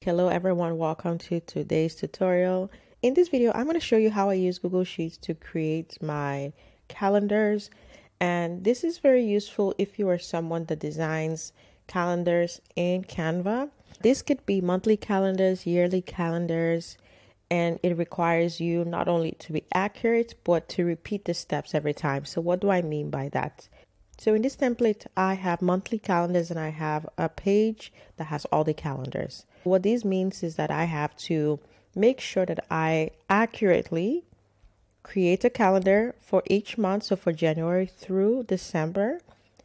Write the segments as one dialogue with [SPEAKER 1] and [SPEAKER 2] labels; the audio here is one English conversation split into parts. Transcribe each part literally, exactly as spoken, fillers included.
[SPEAKER 1] Hello everyone, welcome to today's tutorial. In this video, I'm going to show you how I use Google Sheets to create my calendars. And this is very useful if you are someone that designs calendars in Canva. This could be monthly calendars, yearly calendars, and it requires you not only to be accurate, but to repeat the steps every time. So what do I mean by that? So in this template, I have monthly calendars and I have a page that has all the calendars. What this means is that I have to make sure that I accurately create a calendar for each month. So for January through December.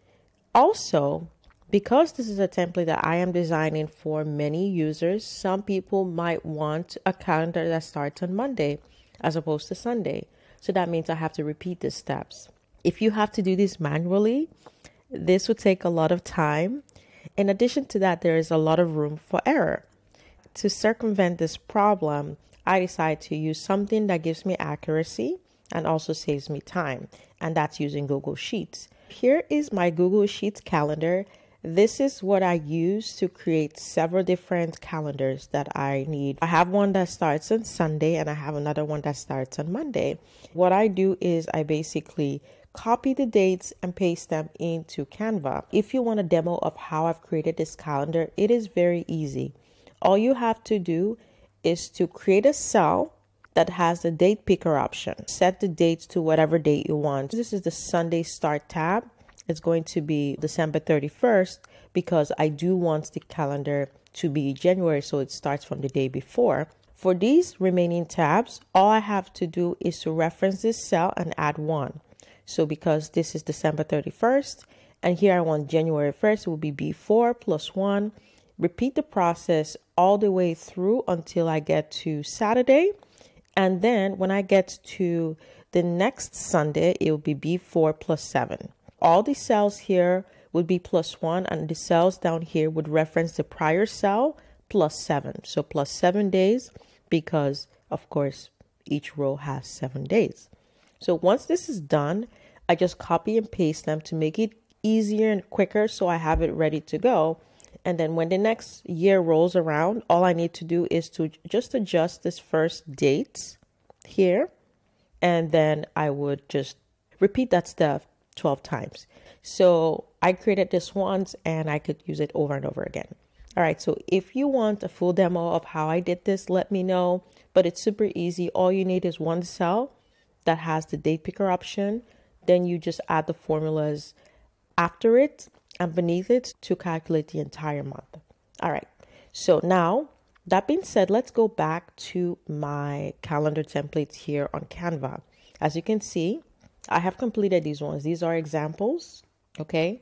[SPEAKER 1] Also, because this is a template that I am designing for many users, some people might want a calendar that starts on Monday as opposed to Sunday. So that means I have to repeat the steps. If you have to do this manually, this would take a lot of time. In addition to that, there is a lot of room for error. To circumvent this problem, I decided to use something that gives me accuracy and also saves me time, and that's using Google Sheets. Here is my Google Sheets calendar. This is what I use to create several different calendars that I need. I have one that starts on Sunday and I have another one that starts on Monday. What I do is I basically copy the dates and paste them into Canva. If you want a demo of how I've created this calendar, it is very easy. All you have to do is to create a cell that has the date picker option. Set the dates to whatever date you want. This is the Sunday start tab. It's going to be December thirty-first because I do want the calendar to be January, so it starts from the day before. For these remaining tabs, all I have to do is to reference this cell and add one. So because this is December thirty-first and here I want January first, it will be B four plus one. Repeat the process all the way through until I get to Saturday. And then when I get to the next Sunday, it will be B four plus seven. All the cells here would be plus one, and the cells down here would reference the prior cell plus seven. So plus seven days because, of course, each row has seven days. So once this is done, I just copy and paste them to make it easier and quicker so I have it ready to go. And then when the next year rolls around, all I need to do is to just adjust this first date here. And then I would just repeat that step twelve times. So I created this once and I could use it over and over again. All right, so if you want a full demo of how I did this, let me know. But it's super easy. All you need is one cell that has the date picker option. Then you just add the formulas after it and beneath it to calculate the entire month. All right, so now that being said, let's go back to my calendar templates here on Canva. As you can see, I have completed these ones. These are examples, okay?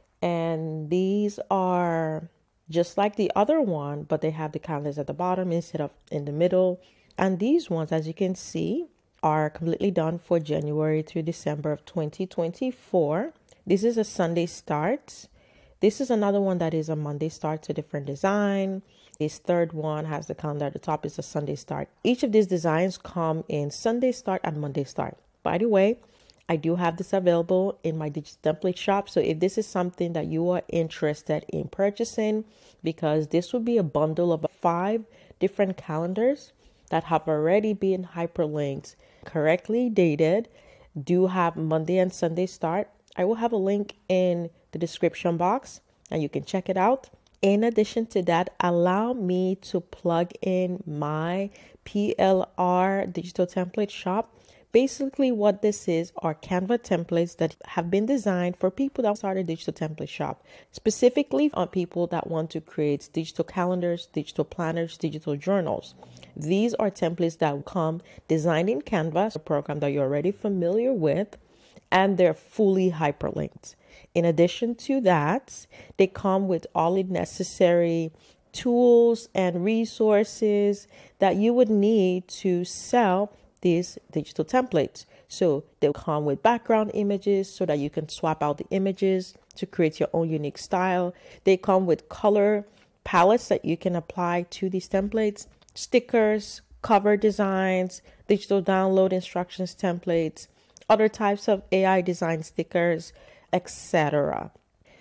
[SPEAKER 1] And these are just like the other one, but they have the calendars at the bottom instead of in the middle. And these ones, as you can see, are completely done for January through December of twenty twenty-four. This is a Sunday start. This is another one that is a Monday start, to different design. This third one has the calendar at the top, is a Sunday start. Each of these designs come in Sunday start and Monday start. By the way, I do have this available in my digital template shop. So if this is something that you are interested in purchasing, because this would be a bundle of five different calendars that have already been hyperlinked, correctly dated, do have Monday and Sunday start. I will have a link in the description box and you can check it out. In addition to that, allow me to plug in my P L R digital template shop. Basically what this is are Canva templates that have been designed for people that start a digital template shop, specifically on people that want to create digital calendars, digital planners, digital journals. These are templates that will come designed in Canva, a program that you're already familiar with, and they're fully hyperlinked. In addition to that, they come with all the necessary tools and resources that you would need to sell these digital templates. So they'll come with background images so that you can swap out the images to create your own unique style. They come with color palettes that you can apply to these templates, stickers, cover designs, digital download instructions templates, other types of A I design stickers, et cetera.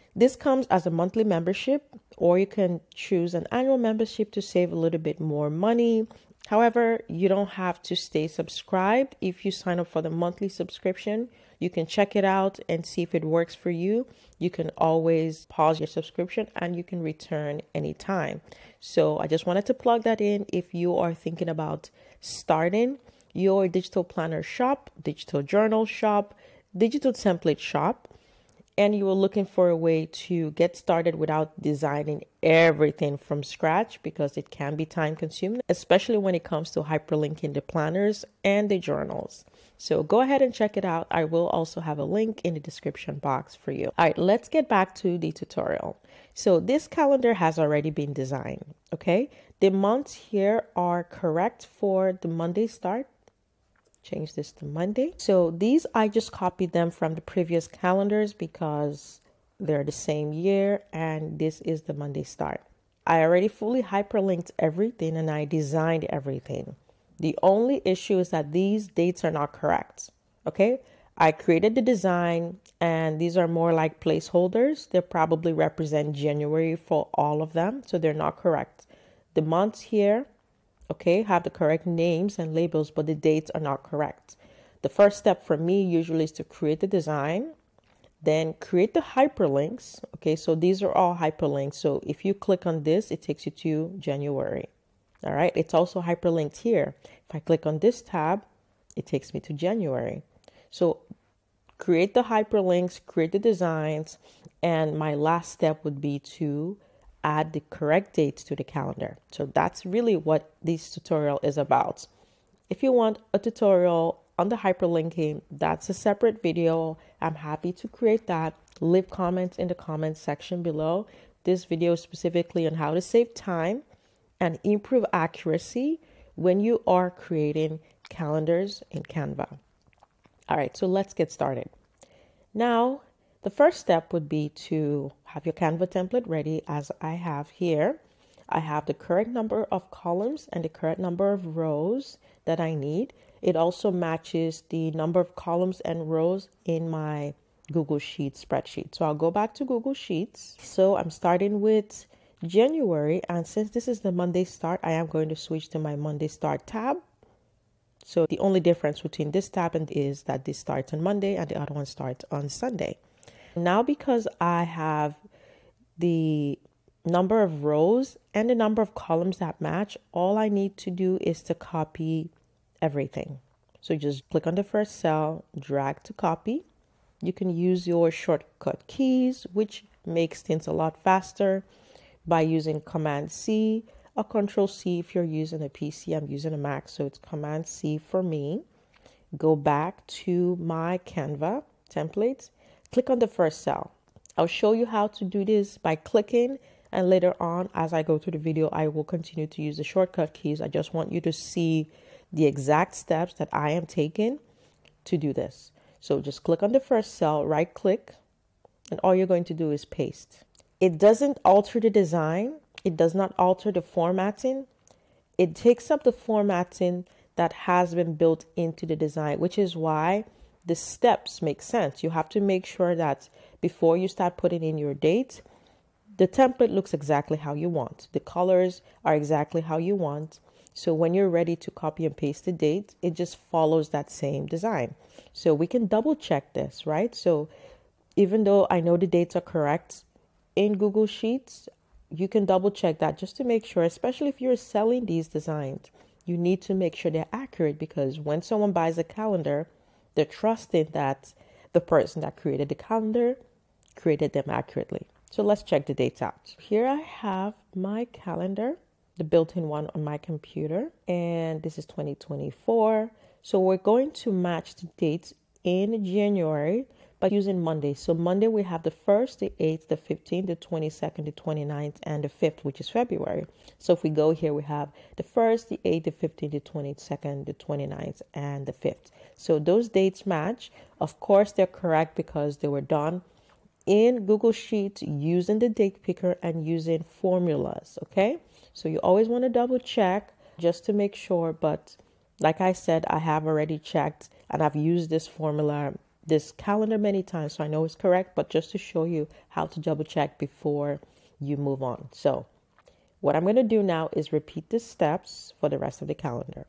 [SPEAKER 1] This comes as a monthly membership, or you can choose an annual membership to save a little bit more money. However, you don't have to stay subscribed. If you sign up for the monthly subscription, you can check it out and see if it works for you. You can always pause your subscription and you can return anytime. So I just wanted to plug that in if you are thinking about starting your digital planner shop, digital journal shop, digital template shop, and you are looking for a way to get started without designing everything from scratch, because it can be time consuming, especially when it comes to hyperlinking the planners and the journals. So go ahead and check it out. I will also have a link in the description box for you. All right, let's get back to the tutorial. So this calendar has already been designed, okay? The months here are correct for the Monday start. Change this to Monday. So these, I just copied them from the previous calendars because they're the same year, and this is the Monday start. I already fully hyperlinked everything and I designed everything. The only issue is that these dates are not correct. Okay. I created the design and these are more like placeholders. They probably represent January for all of them. So they're not correct. The months here, okay, have the correct names and labels, but the dates are not correct. The first step for me usually is to create the design, then create the hyperlinks. Okay, so these are all hyperlinks. So if you click on this, it takes you to January. All right, it's also hyperlinked here. If I click on this tab, it takes me to January. So create the hyperlinks, create the designs, and my last step would be to add the correct dates to the calendar. So that's really what this tutorial is about. If you want a tutorial on the hyperlinking, that's a separate video. I'm happy to create that. Leave comments in the comments section below. This video is specifically on how to save time and improve accuracy when you are creating calendars in Canva. All right, so let's get started. Now, the first step would be to have your Canva template ready, as I have here. I have the correct number of columns and the correct number of rows that I need. It also matches the number of columns and rows in my Google Sheets spreadsheet. So I'll go back to Google Sheets. So I'm starting with January, and since this is the Monday start, I am going to switch to my Monday start tab. So the only difference between this tab and is that this starts on Monday and the other one starts on Sunday. Now, because I have the number of rows and the number of columns that match, all I need to do is to copy everything. So just click on the first cell, drag to copy. You can use your shortcut keys, which makes things a lot faster, by using Command C or Control C if you're using a P C. I'm using a Mac, so it's Command C for me. Go back to my Canva templates. Click on the first cell. I'll show you how to do this by clicking, and later on as I go through the video, I will continue to use the shortcut keys. I just want you to see the exact steps that I am taking to do this. So just click on the first cell, right click, and all you're going to do is paste. It doesn't alter the design. It does not alter the formatting. It takes up the formatting that has been built into the design, which is why the steps make sense. You have to make sure that before you start putting in your date, the template looks exactly how you want. The colors are exactly how you want. So when you're ready to copy and paste the date, it just follows that same design. So we can double check this, right? So even though I know the dates are correct in Google Sheets, you can double check that just to make sure, especially if you're selling these designs, you need to make sure they're accurate, because when someone buys a calendar, they're trusting that the person that created the calendar created them accurately. So let's check the dates out. Here I have my calendar, the built-in one on my computer, and this is twenty twenty-four. So we're going to match the dates in January by using Monday. So Monday we have the first, the eighth, the fifteenth, the twenty-second, the twenty-ninth, and the fifth, which is February. So if we go here, we have the first, the eighth, the fifteenth, the twenty-second, the twenty-ninth, and the fifth. So those dates match. Of course, they're correct because they were done in Google Sheets using the date picker and using formulas, okay? So you always want to double check just to make sure. But like I said, I have already checked and I've used this formula this calendar many times, so I know it's correct, but just to show you how to double check before you move on. So what I'm going to do now is repeat the steps for the rest of the calendar.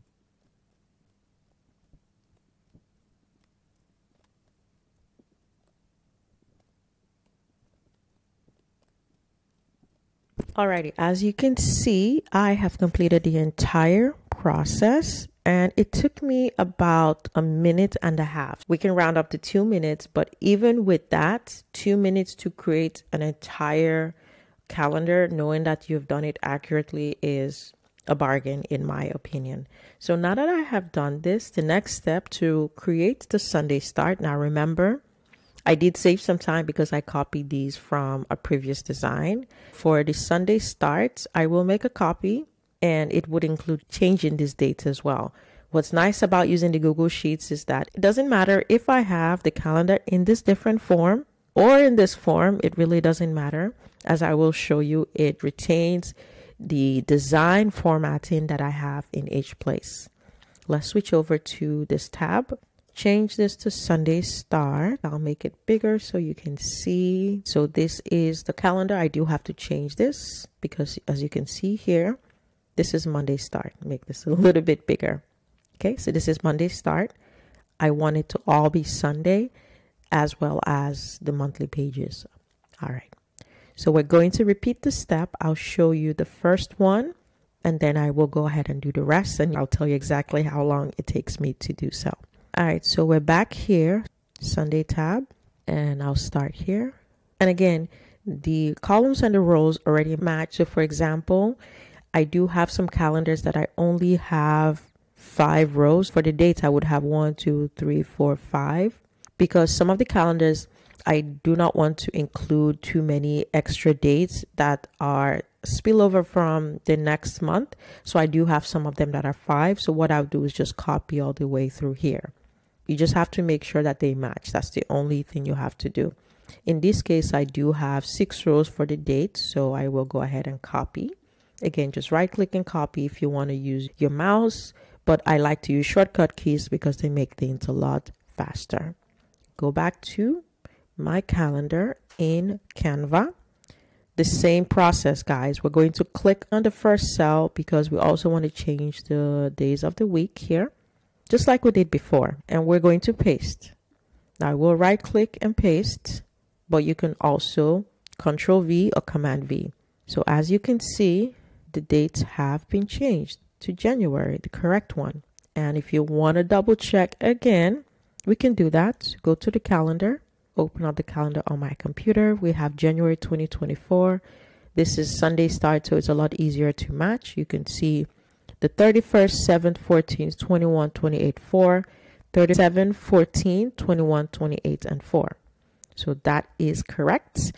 [SPEAKER 1] Alrighty, as you can see, I have completed the entire process and it took me about a minute and a half. We can round up to two minutes, but even with that, two minutes to create an entire calendar, knowing that you've done it accurately, is a bargain in my opinion. So now that I have done this, the next step to create the Sunday start. Now remember, I did save some time because I copied these from a previous design. For the Sunday starts, I will make a copy and it would include changing these dates as well. What's nice about using the Google Sheets is that it doesn't matter if I have the calendar in this different form or in this form, it really doesn't matter. As I will show you, it retains the design formatting that I have in each place. Let's switch over to this tab. Change this to Sunday start. I'll make it bigger so you can see. So this is the calendar. I do have to change this because as you can see here, this is Monday start. Make this a little bit bigger. Okay, so this is Monday start. I want it to all be Sunday as well as the monthly pages. All right. So we're going to repeat the step. I'll show you the first one and then I will go ahead and do the rest and I'll tell you exactly how long it takes me to do so. All right, so we're back here, Sunday tab, and I'll start here. And again, the columns and the rows already match. So for example, I do have some calendars that I only have five rows. For the dates, I would have one, two, three, four, five, because some of the calendars, I do not want to include too many extra dates that are spillover from the next month. So I do have some of them that are five. So what I'll do is just copy all the way through here. You just have to make sure that they match. That's the only thing you have to do. In this case, I do have six rows for the dates. So I will go ahead and copy. Again, just right click and copy if you want to use your mouse. But I like to use shortcut keys because they make things a lot faster. Go back to my calendar in Canva. The same process, guys. We're going to click on the first cell because we also want to change the days of the week here, just like we did before. And we're going to paste. Now I will right click and paste, but you can also Control V or Command V. So as you can see, the dates have been changed to January, the correct one. And if you want to double check again, we can do that. Go to the calendar. Open up the calendar on my computer. We have January twenty twenty-four. This is Sunday start, so it's a lot easier to match. You can see the thirty-first, seventh, fourteenth, twenty-one, twenty-eight, four, thirty-seven, fourteen, twenty-one, twenty-eight, and four. So that is correct.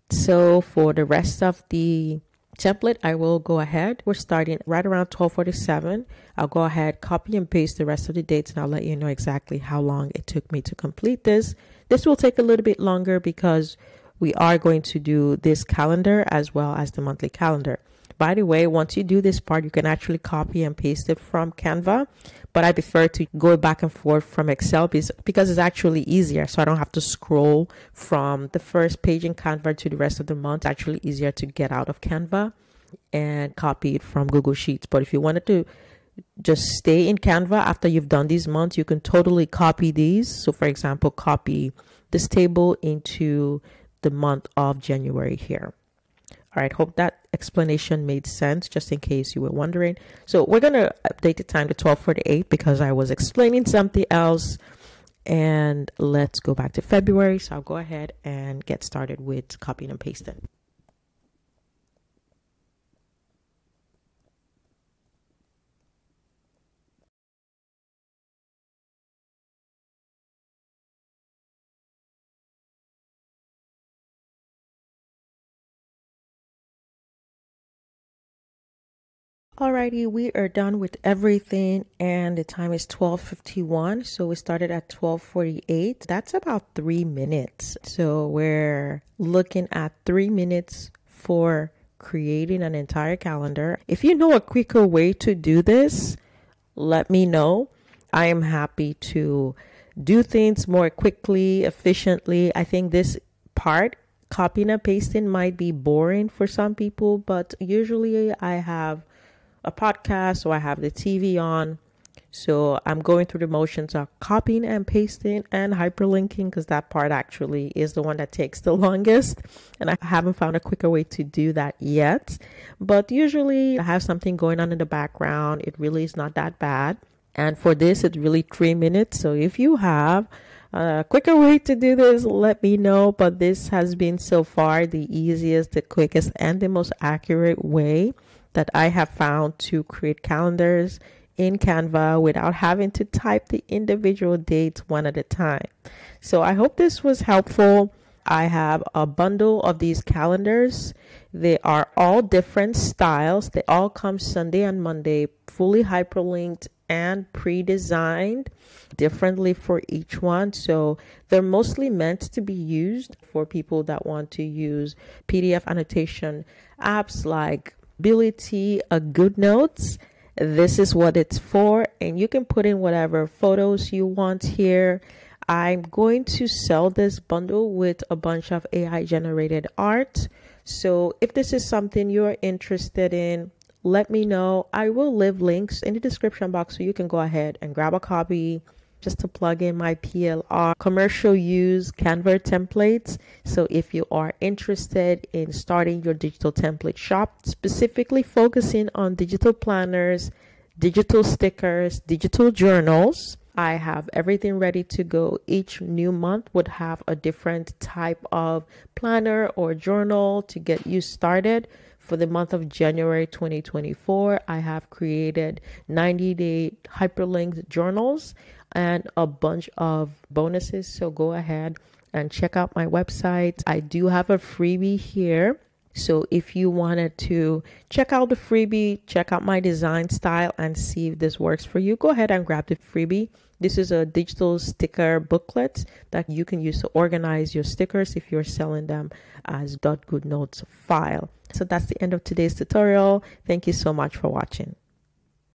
[SPEAKER 1] So for the rest of the template, I will go ahead. We're starting right around twelve forty-seven. I'll go ahead, copy and paste the rest of the dates, and I'll let you know exactly how long it took me to complete this. This will take a little bit longer because we are going to do this calendar as well as the monthly calendar. By the way, once you do this part, you can actually copy and paste it from Canva, but I prefer to go back and forth from Excel because it's actually easier. So I don't have to scroll from the first page in Canva to the rest of the month. It's actually easier to get out of Canva and copy it from Google Sheets. But if you wanted to just stay in Canva after you've done these months, you can totally copy these. So for example, copy this table into the month of January here. All right, hope that explanation made sense, just in case you were wondering. So we're going to update the time to twelve forty-eight because I was explaining something else. And let's go back to February. So I'll go ahead and get started with copying and pasting. Alrighty, we are done with everything and the time is twelve fifty-one. So we started at twelve forty-eight. That's about three minutes. So we're looking at three minutes for creating an entire calendar. If you know a quicker way to do this, let me know. I am happy to do things more quickly, efficiently. I think this part, copying and pasting, might be boring for some people, but usually I have a podcast or I have the T V on. So I'm going through the motions of copying and pasting and hyperlinking, because that part actually is the one that takes the longest. And I haven't found a quicker way to do that yet. But usually I have something going on in the background. It really is not that bad. And for this, it's really three minutes. So if you have a quicker way to do this, let me know. But this has been so far the easiest, the quickest, and the most accurate way that I have found to create calendars in Canva without having to type the individual dates one at a time. So I hope this was helpful. I have a bundle of these calendars. They are all different styles. They all come Sunday and Monday, fully hyperlinked and pre-designed differently for each one. So they're mostly meant to be used for people that want to use P D F annotation apps like Ability, a Good Notes. This is what it's for, and you can put in whatever photos you want here. I'm going to sell this bundle with a bunch of A I generated art. So if this is something you're interested in, let me know. I will leave links in the description box so you can go ahead and grab a copy, just to plug in my P L R commercial use Canva templates. So if you are interested in starting your digital template shop, specifically focusing on digital planners, digital stickers, digital journals, I have everything ready to go. Each new month would have a different type of planner or journal to get you started. For the month of January twenty twenty-four, I have created ninety day hyperlinked journals and a bunch of bonuses. So go ahead and check out my website. I do have a freebie here. So if you wanted to check out the freebie, check out my design style and see if this works for you, go ahead and grab the freebie. This is a digital sticker booklet that you can use to organize your stickers if you're selling them as .goodnotes file. So that's the end of today's tutorial. Thank you so much for watching.